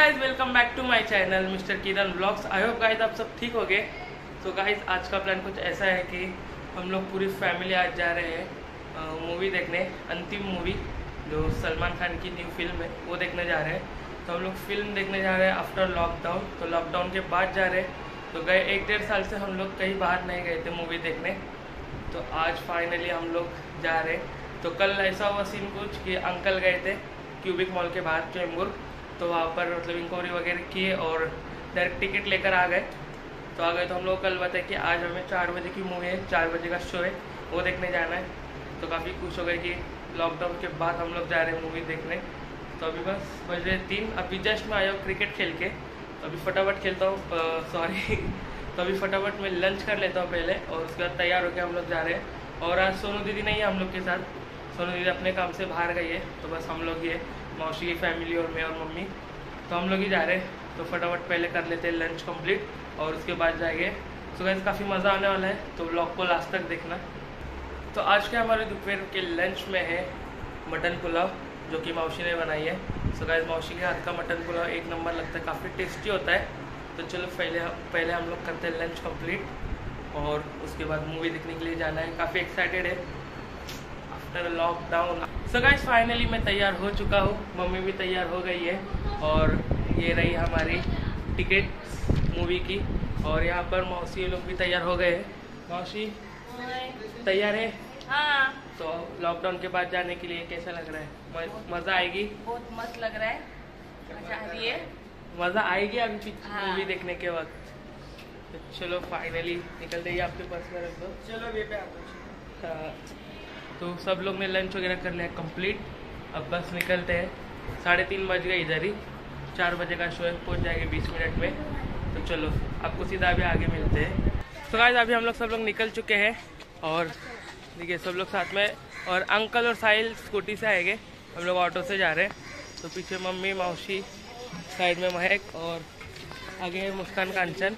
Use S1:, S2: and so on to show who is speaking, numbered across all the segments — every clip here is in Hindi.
S1: Guys welcome back to my channel mister Kiran blogs. I hope guys आप सब ठीक हो गए। तो गाइज आज का प्लान कुछ ऐसा है कि हम लोग पूरी फैमिली आज जा रहे हैं मूवी देखने। अंतिम मूवी जो सलमान खान की न्यू फिल्म है वो देखने जा रहे हैं। तो हम लोग फिल्म देखने जा रहे हैं आफ्टर लॉकडाउन। तो लॉकडाउन के बाद जा रहे हैं। तो गए 1-1.5 साल से हम लोग कहीं बाहर नहीं गए थे मूवी देखने। तो आज फाइनली हम लोग जा रहे हैं। तो कल ऐसा हुआ सीन कुछ कि अंकल गए थे क्यूबिक मॉल के बाहर चेंबूर। तो वहाँ पर मतलब इंक्वायरी वगैरह किए और डायरेक्ट टिकट लेकर आ गए। तो हम लोग कल बताए कि आज हमें 4 बजे की मूवी है, 4 बजे का शो है, वो देखने जाना है। तो काफ़ी खुश हो गए कि लॉकडाउन के बाद हम लोग जा रहे हैं मूवी देखने। तो अभी बस बज रहे 3। अभी जस्ट मैं आया हूँ क्रिकेट खेल के। तो अभी फटाफट खेलता हूँ सॉरी तो अभी फटाफट मैं लंच कर लेता हूँ पहले और उसके बाद तैयार होकर हम लोग जा रहे हैं। और आज सोनू दीदी नहीं है हम लोग के साथ। सोनू दीदी अपने काम से बाहर गई है। तो बस हम लोग ये मौसी की फैमिली और मैं और मम्मी, तो हम लोग ही जा रहे हैं। तो फटाफट पहले कर लेते हैं लंच कंप्लीट और उसके बाद जाएंगे। सो गाइस काफ़ी मज़ा आने वाला है, तो व्लॉग को लास्ट तक देखना। तो आज के हमारे दोपहर के लंच में है मटन पुलाव जो कि मौसी ने बनाई है। सो गाइस मौसी के हाथ का मटन पुलाव एक नंबर लगता है, काफ़ी टेस्टी होता है। तो चलो पहले हम लोग करते हैं लंच कंप्लीट और उसके बाद मूवी देखने के लिए जाना है। काफ़ी एक्साइटेड है after lockdown. So guys finally मैं तैयार हो चुका हूँ, मम्मी भी तैयार हो गई है और ये रही हमारी टिकट मूवी की। और यहाँ पर मौसी लोग भी तैयार हो गए हैं। मौसी तैयार है?
S2: हाँ।
S1: तो लॉकडाउन के बाद जाने के लिए कैसा लग रहा है? मज़ा आएगी?
S2: बहुत मस्त लग रहा है, मजा आ रही है।
S1: मज़ा आएगी अभी मूवी
S2: हाँ।
S1: देखने के वक्त। तो चलो फाइनली निकलते ही, आपके पास में रख दो।
S2: चलो वे पे आप।
S1: हाँ, तो सब लोग ने लंच वगैरह कर लिया कंप्लीट। अब बस निकलते हैं। 3:30 बज गए इधर ही। 4 बजे का शो है, पहुँच जाएंगे 20 मिनट में। तो चलो आपको सीधा अभी आगे मिलते हैं। तो गाइस अभी हम लोग सब लोग निकल चुके हैं और देखिए सब लोग साथ में। और अंकल और साहिल स्कूटी से आएंगे, हम लोग ऑटो से जा रहे हैं। तो पीछे मम्मी मौसी, साइड में महक और आगे है मुस्कान कांचन।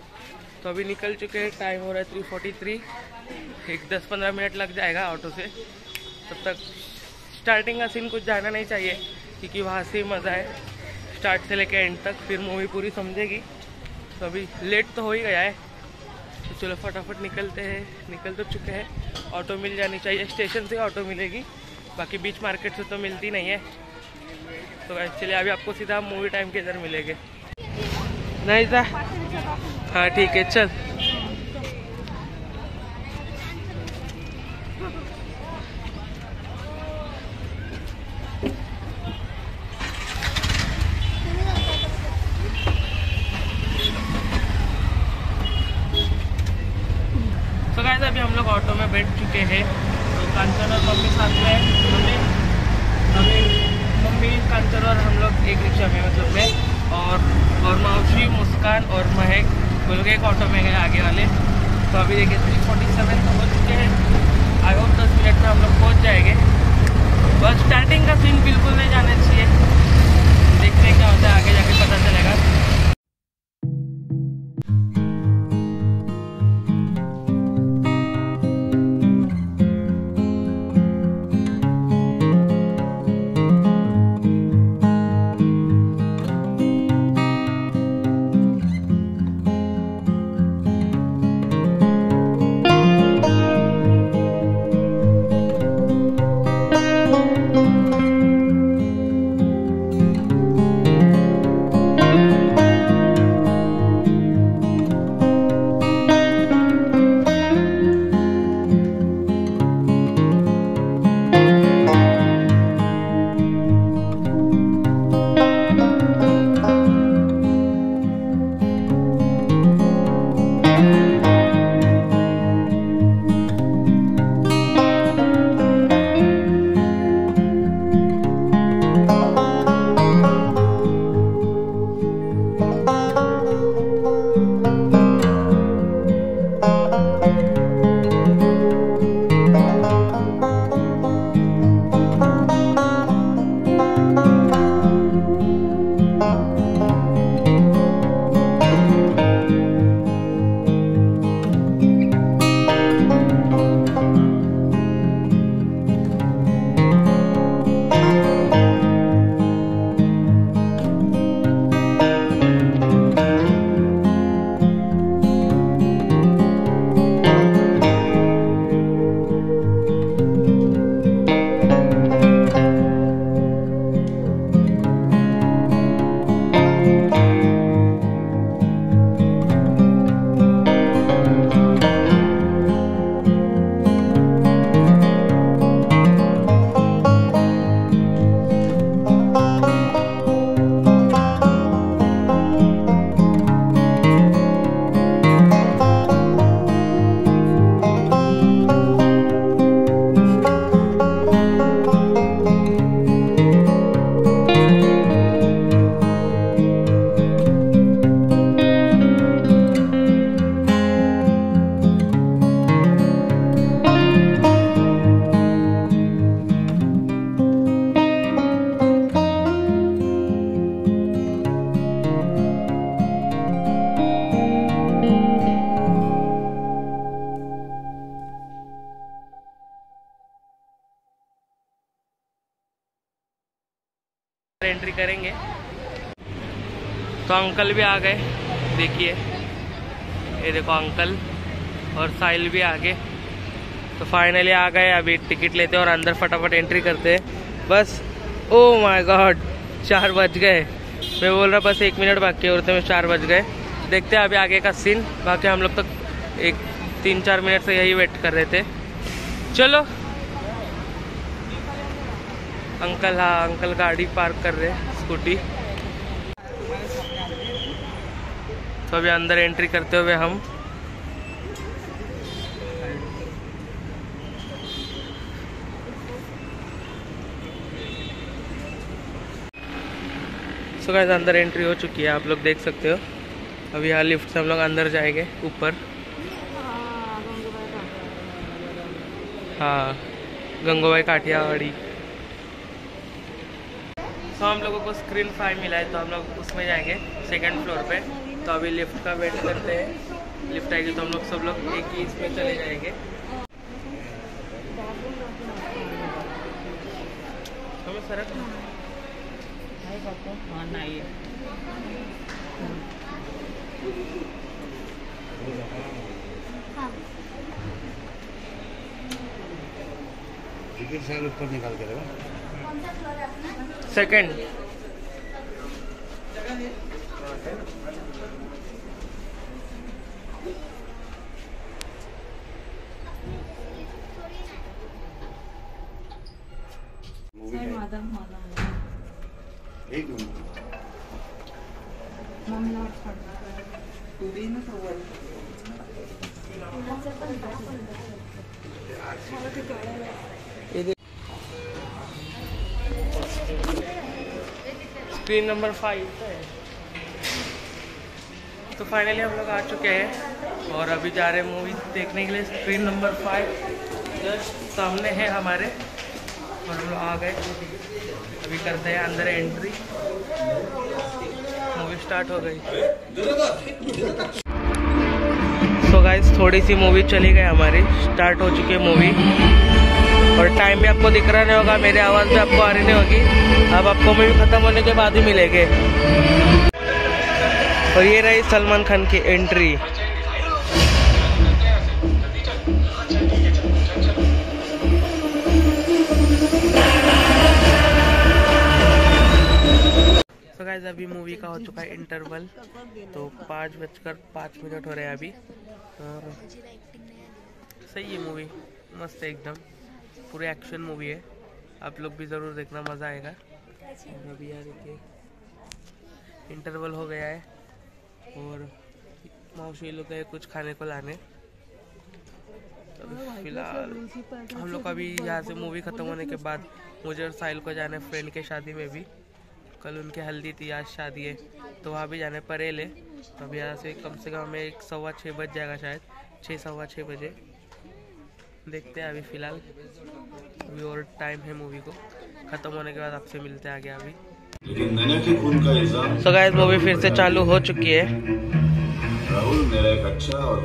S1: तो अभी निकल चुके हैं, टाइम हो रहा है 3:43। एक 10-15 मिनट लग जाएगा ऑटो से। तब तक स्टार्टिंग का सीन कुछ जाना नहीं चाहिए क्योंकि वहाँ से ही मज़ा है, स्टार्ट से लेकर एंड तक, फिर मूवी पूरी समझेगी। तो अभी लेट तो हो ही गया है। तो चलो फटाफट निकलते हैं। निकल तो चुके हैं, ऑटो मिल जानी चाहिए, स्टेशन से ऑटो मिलेगी, बाकी बीच मार्केट से तो मिलती नहीं है। तो चलिए अभी आपको सीधा मूवी टाइम के इधर मिलेंगे। नहीं था? हाँ ठीक है चल। तो गाइस अभी हम लोग ऑटो में बैठ चुके हैं। तो कांचन और मम्मी साथ में हैं। अभी मम्मी कांचन और हम लोग एक रिक्शा में मतलब में और मौसी मुस्कान और महक बोल के एक ऑटो में गए आगे वाले। तो अभी देखिए 3:47 तो हो चुके हैं। आई होप 10 मिनट में हम लोग पहुँच जाएंगे। बस स्टार्टिंग का सीन बिल्कुल नहीं जाना चाहिए, देखते क्या होता है आगे जाके पता चलेगा। एंट्री करेंगे। तो अंकल भी आ गए, देखिए ये देखो अंकल और साहिल भी आ गए। तो फाइनली आ गए, अभी टिकट लेते हैं और अंदर फटाफट एंट्री करते हैं बस। ओ माय गॉड 4 बज गए, मैं बोल रहा बस 1 मिनट बाकी होते में 4 बज गए। देखते हैं अभी आगे का सीन। बाकी हम लोग तो 3-4 मिनट से यही वेट कर रहे थे। चलो अंकल, हाँ अंकल गाड़ी पार्क कर रहे हैं, स्कूटी। तो अभी अंदर एंट्री करते हुए हम तो गाइस अंदर एंट्री हो चुकी है, आप लोग देख सकते हो। अभी यहाँ लिफ्ट से हम लोग अंदर जाएंगे ऊपर। हाँ गंगूबाई काठियावाड़ी। तो हम लोगों को स्क्रीन 5 मिला है, तो हम लोग उसमें जाएंगे 2nd फ्लोर पे। तो अभी लिफ्ट का वेट करते हैं, लिफ्ट आएगी तो हम लोग सब लोग एक ही इसमें चले जाएंगे। हमें सरक नहीं है।
S3: ऊपर निकाल के रखो।
S1: 2nd
S3: एक मिनट
S1: स्क्रीन नंबर 5 है। तो फाइनली हम लोग आ चुके हैं और अभी जा रहे हैं मूवी देखने के लिए। स्क्रीन नंबर 5 जस्ट सामने है हमारे और हम लोग आ गए। अभी करते हैं अंदर एंट्री, मूवी स्टार्ट हो गई। तो गाइस थोड़ी सी मूवी चली गई हमारी, स्टार्ट हो चुकी है मूवी और टाइम भी आपको दिख रहा नहीं होगा, मेरी आवाज़ भी आपको आ रही नहीं होगी। अब आपको मूवी खत्म होने के बाद ही मिलेंगे। और ये रही सलमान खान की एंट्री। तो गाइस अभी मूवी का हो चुका है इंटरवल, तो 5:05 हो रहे हैं अभी। और सही है मूवी, मस्त है एकदम, पूरी एक्शन मूवी है। आप लोग भी ज़रूर देखना, मज़ा आएगा। अभी यार देखिए इंटरवल हो गया है और मौसी लोग गए कुछ खाने को लाने। तो फिलहाल हम लोग अभी यहाँ से मूवी ख़त्म होने के बाद मुझे और साहिल को जाना है फ्रेंड के शादी में भी। कल उनकी हल्दी थी, आज शादी है, तो वहाँ भी जाने परेल है। तो अब यहाँ से कम हमें 6:15 बज जाएगा, शायद 6-6:15 बजे। देखते हैं अभी फ़िलहाल, अभी और टाइम है मूवी को ख़त्म होने के बाद आपसे मिलते हैं आगे अभी। तो गाइस मूवी फिर से चालू हो चुकी है।
S3: राहुल मेरा एक अच्छा और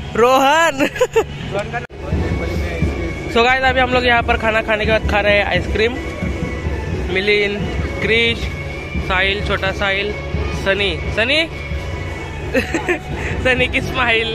S1: रोहन। सो गाइस अभी हम लोग यहाँ पर खाना खाने के बाद खा रहे हैं आइसक्रीम। मिलिन, क्रिश, साहिल, छोटा साहिल, सनी सनी सनी की स्माइल।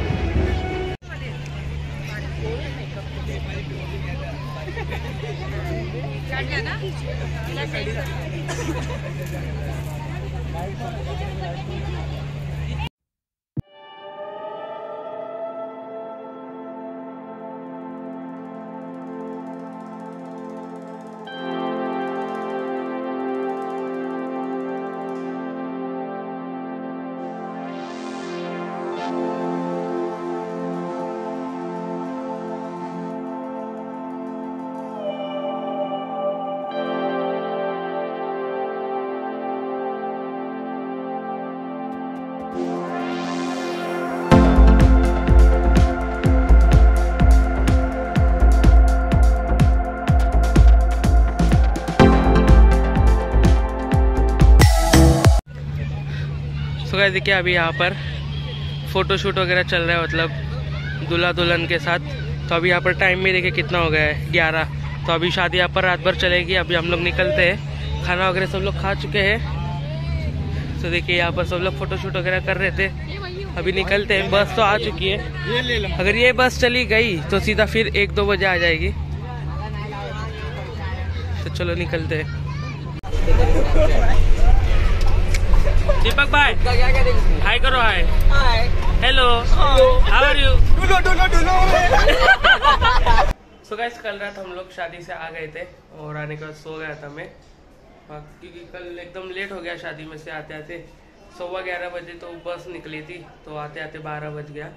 S1: तो गाइस देखिए अभी यहाँ पर फ़ोटोशूट वगैरह चल रहा है, मतलब दूल्हा दुल्हन के साथ। तो अभी यहाँ पर टाइम भी देखिए कितना हो गया है, 11। तो अभी शादी यहाँ पर रात भर चलेगी। अभी हम लोग निकलते हैं, खाना वगैरह सब लोग खा चुके हैं। तो देखिए यहाँ पर सब लोग फ़ोटोशूट वगैरह कर रहे थे। अभी निकलते हैं, बस तो आ चुकी है। अगर ये बस चली गई तो सीधा फिर 1-2 बजे आ जाएगी। तो चलो निकलते हैं। दीपक भाई हाय करो, hi hello, how are you. So guys कल रात हम लोग शादी से आ गए थे और आने के बाद सो गया था मैं, क्योंकि कल एकदम लेट हो गया शादी में से आते आते। 11:15 बजे तो बस निकली थी, तो आते आते 12 बज गया।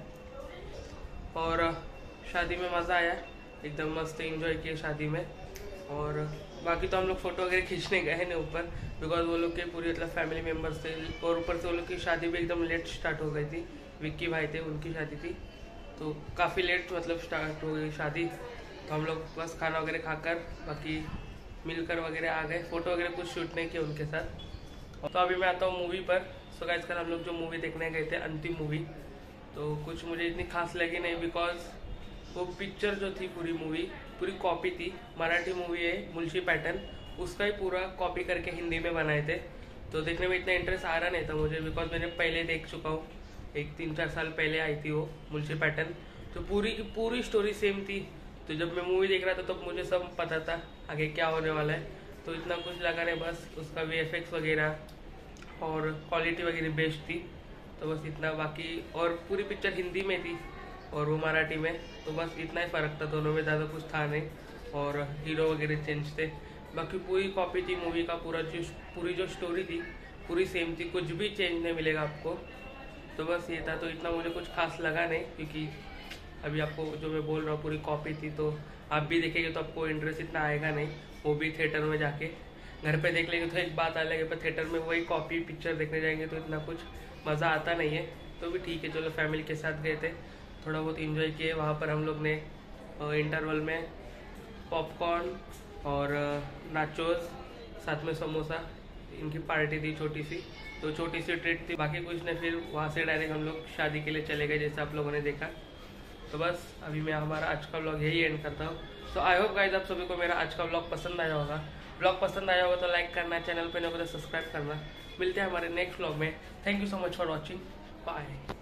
S1: और शादी में मज़ा आया, एकदम मस्त एंजॉय किया शादी में। और बाकी तो हम लोग फ़ोटो वगैरह खींचने गए नहीं ऊपर, बिकॉज वो लोग के पूरी मतलब फैमिली मेम्बर्स थे। और ऊपर से वो लोग की शादी भी एकदम लेट स्टार्ट हो गई थी। विक्की भाई थे, उनकी शादी थी, तो काफ़ी लेट मतलब स्टार्ट हो गई शादी। तो हम लोग बस खाना वगैरह खाकर बाकी मिलकर वगैरह आ गए। फ़ोटो वगैरह कुछ शूट नहीं किया उनके साथ। तो अभी मैं आता हूँ मूवी पर। सो गाइस कल हम लोग जो मूवी देखने गए थे, अंतिम मूवी, तो कुछ मुझे इतनी खास लगी नहीं, बिकॉज वो पिक्चर जो थी पूरी कॉपी थी। मराठी मूवी है मुंशी पैटर्न, उसका ही पूरा कॉपी करके हिंदी में बनाए थे। तो देखने में इतना इंटरेस्ट आ रहा नहीं था मुझे, बिकॉज मैंने पहले देख चुका हूँ, 3-4 साल पहले आई थी वो मुंशी पैटर्न। तो पूरी की पूरी स्टोरी सेम थी। तो जब मैं मूवी देख रहा था तो मुझे सब पता था आगे क्या होने वाला है। तो इतना कुछ लगा नहीं, बस उसका VFX वगैरह और क्वालिटी वगैरह बेस्ट थी। तो बस इतना, बाकी और पूरी पिक्चर हिंदी में थी और वो मराठी में, तो बस इतना ही फ़र्क था दोनों में, ज़्यादा कुछ था नहीं। और हीरो वगैरह चेंज थे, बाकी पूरी कॉपी थी मूवी का। पूरी जो स्टोरी थी पूरी सेम थी, कुछ भी चेंज नहीं मिलेगा आपको। तो बस ये था, तो इतना मुझे कुछ खास लगा नहीं, क्योंकि अभी आपको जो मैं बोल रहा हूँ पूरी कॉपी थी। तो आप भी देखेंगे तो आपको इंटरेस्ट इतना आएगा नहीं, वो भी थिएटर में जाके। घर पे देख लेंगे तो एक बात अलग है, पर थिएटर में वही कॉपी पिक्चर देखने जाएंगे तो इतना कुछ मज़ा आता नहीं है। तो भी ठीक है, चलो फैमिली के साथ गए थे, थोड़ा बहुत एंजॉय किए। वहाँ पर हम लोग ने इंटरवल में पॉपकॉर्न और नाचोस, साथ में समोसा, इनकी पार्टी थी छोटी सी, तो छोटी सी ट्रीट थी, बाकी कुछ नहीं। फिर वहाँ से डायरेक्ट हम लोग शादी के लिए चले गए, जैसे आप लोगों ने देखा। तो बस अभी मैं हमारा आज का व्लॉग यही एंड करता हूँ। सो आई होप गाइस आप सभी को मेरा आज का व्लॉग पसंद आया होगा। व्लॉग पसंद आया होगा तो लाइक करना, चैनल पे नहीं होगा तो सब्सक्राइब करना। मिलते हैं हमारे नेक्स्ट व्लॉग में। Thank you so much for watching, bye.